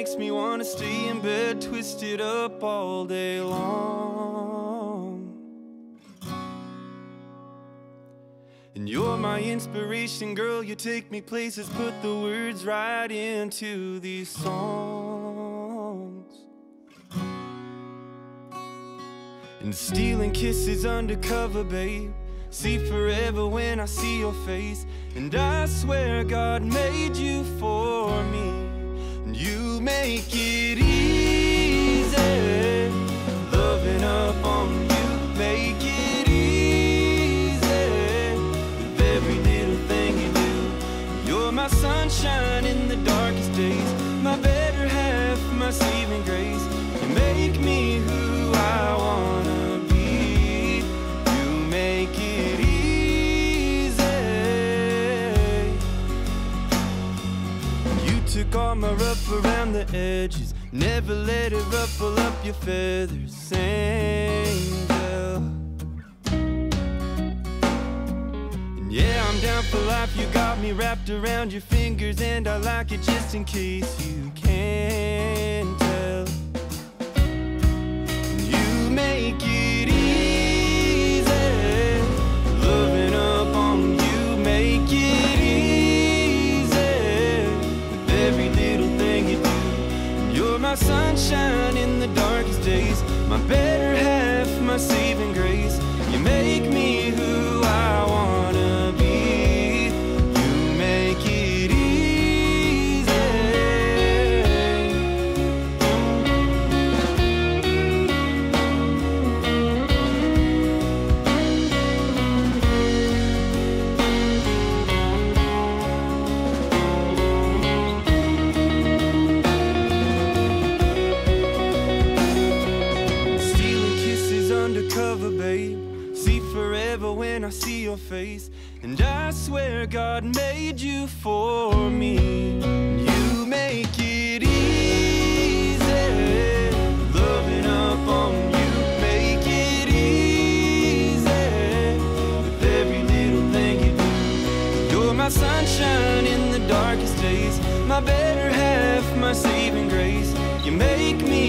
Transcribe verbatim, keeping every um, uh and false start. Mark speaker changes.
Speaker 1: makes me wanna stay in bed, twisted up all day long. And you're my inspiration, girl, you take me places, put the words right into these songs. And stealing kisses undercover, babe, see forever when I see your face. And I swear God made you for me, and you make it easy. Loving up on you, make it easy. With every little thing you do, you're my sunshine in the darkest days, my better half, my saving grace. You make me who I wanna be. You make it easy. Took all my rough around the edges, never let it ruffle up your feathers, angel. And yeah, I'm down for life, you got me wrapped around your fingers, and I like it just in case you can't tell. And you make it easy, loving up on you, make it every little thing you do. You're my sunshine in the darkest days, my better half, my saving grace. You make me who I wanna be. You make it easy. Undercover, babe, see forever when I see your face. And I swear God made you for me. You make it easy. Loving up on you, make it easy. With every little thing you do, you're my sunshine in the darkest days, my better half, my saving grace. You make me